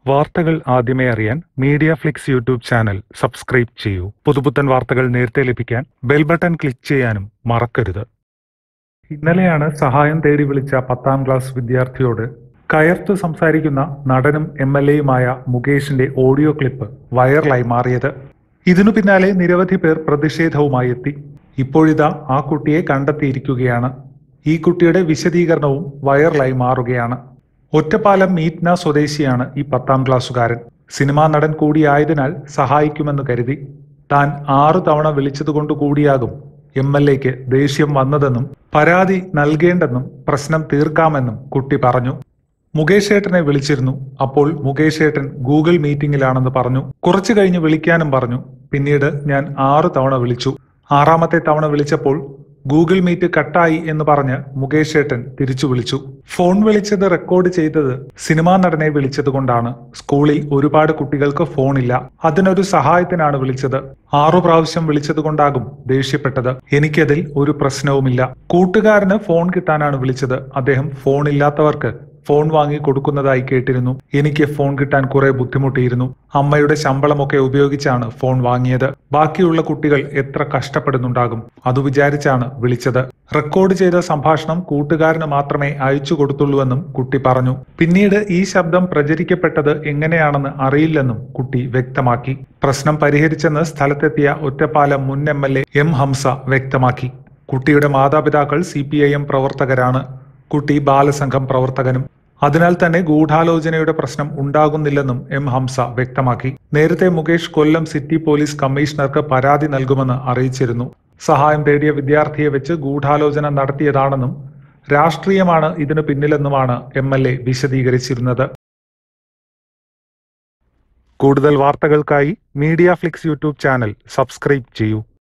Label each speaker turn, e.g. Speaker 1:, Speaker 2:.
Speaker 1: വാർത്തകൾ ആദ്യമേ അറിയാൻ media flix YouTube channel subscribe ചെയ്യൂ. പുതുപുത്തൻ വാർത്തകൾ നേരത്തെ ലഭിക്കാൻ ബെൽ ബട്ടൺ ക്ലിക്ക് ചെയ്യാനും മറക്കരുത്. ഇന്നലെയാണ് സഹായം തേടി വിളിച്ച 10ാം ക്ലാസ് വിദ്യാർത്ഥിയോട് കയർത്തു സംസാരിക്കുന്ന നടനും MLAയുമായ മുകേഷിന്റെ ഓഡിയോ ക്ലിപ്പ് വൈറലായി മാറിയത്. ഇതിനു പിന്നാലെ നിരവധി പേർ പ്രതിഷേധവുമായി എത്തി. ഇപ്പോഴിതാ ആ കുട്ടിയെ കണ്ടെത്തിയിരിക്കുകയാണ്. ഈ കുട്ടിയുടെ വിശദീകരണവും വൈറലായി മാറുകയാണ്. ഒറ്റപ്പാലം മീറ്റ്ന സ്വദേശിയാണ് ഈ 10ാം ക്ലാസ്സുകാരൻ. സിനിമാ നടൻ കൂടിയായതിനാൽ സഹായിക്കുമെന്ന് കരുതി. താൻ 6 തവണ വിളിച്ചതുകൊണ്ട് കൂടിയാകും MLAയ്ക്ക് ദേഷ്യം വന്നതെന്നും പരാതി നൽകേണ്ടെന്നും പ്രശ്നം തീർക്കാമെന്നും കുട്ടി പറഞ്ഞു. മുകേഷ് ഏട്ടനെ വിളിച്ചിരുന്നു. അപ്പോൾ മുകേഷ് ഏട്ടൻ ഗൂഗിൾ മീറ്റിംഗിലാണെന്ന് പറഞ്ഞു. കുറച്ചു കഴിഞ്ഞ് വിളിക്കാനും പറഞ്ഞു. പിന്നീട് ഞാൻ 6 തവണ വിളിച്ചു. 6ാമത്തെ തവണ വിളിച്ചപ്പോൾ ഗൂഗിൾ മീറ്റ് കട്ടായി എന്ന് പറഞ്ഞ് മുകേഷ് ഏട്ടൻ തിരിച്ചു വിളിച്ചു. ഫോൺ വിളിച്ചത് റെക്കോർഡ് ചെയ്തത് സിനിമാ നടനെ വിളിച്ചത് കൊണ്ടാണ്. സ്കൂളിൽ ഒരുപാട് കുട്ടികൾക്ക് ഫോണില്ല. അതിനൊരു സഹായത്തിനാണ് വിളിച്ചത്. 6 പ്രാവശ്യം വിളിച്ചത് കൊണ്ടാകും ദേഷ്യപ്പെട്ടത്. എനിക്കതിൽ ഒരു പ്രശ്നവുമില്ല. കൂട്ടുകാരന് ഫോൺ കിട്ടാനാണ് വിളിച്ചത്. അദ്ദേഹം ഫോണില്ലാത്തവർക്ക് ഫോൺ വാങ്ങി കൊടുക്കുന്നതായി കേട്ടിരുന്നു. എനിക്ക് ഫോൺ കിട്ടാൻ കുറെ ബുദ്ധിമുട്ടിയിരുന്നു. അമ്മയുടെ ശമ്പളമൊക്കെ ഉപയോഗിച്ചാണ് ഫോൺ വാങ്ങിയത്. ബാക്കിയുള്ള കുട്ടികൾ എത്ര കഷ്ടപ്പെടുന്നുണ്ടാകും, അത് വിചാരിച്ചാണ് വിളിച്ചത്. റെക്കോർഡ് ചെയ്ത സംഭാഷണം കൂട്ടുകാരന് മാത്രമേ അയച്ചു കൊടുത്തുള്ളൂവെന്നും കുട്ടി പറഞ്ഞു. പിന്നീട് ഈ ശബ്ദം പ്രചരിക്കപ്പെട്ടത് എങ്ങനെയാണെന്ന് അറിയില്ലെന്നും കുട്ടി വ്യക്തമാക്കി. പ്രശ്നം പരിഹരിച്ചെന്ന് സ്ഥലത്തെത്തിയ ഒറ്റപ്പാലം മുൻ MLA M ഹംസ വ്യക്തമാക്കി. കുട്ടിയുടെ മാതാപിതാക്കൾ CPIM പ്രവർത്തകരാണ്. കുട്ടി ബാലസംഘം പ്രവർത്തകനും. അതിനാൽ തന്നെ ഗൂഢാലോചനയുടെ പ്രശ്നം ഉണ്ടാകുന്നില്ലെന്നും M ഹംസ വ്യക്തമാക്കി. നേരത്തെ മുകേഷ് കൊല്ലം സിറ്റി പോലീസ് കമ്മീഷണർക്ക് പരാതി നൽകുമെന്ന് അറിയിച്ചിരുന്നു. സഹായം തേടിയ വിദ്യാർത്ഥിയെ വെച്ച് ഗൂഢാലോചന നടത്തിയതാണെന്നും രാഷ്ട്രീയമാണ് ഇതിനു പിന്നിലെന്നുമാണ് MLA വിശദീകരിച്ചിരുന്നത്. കൂടുതൽ വാർത്തകൾക്കായി media flix YouTube channel subscribe ചെയ്യൂ.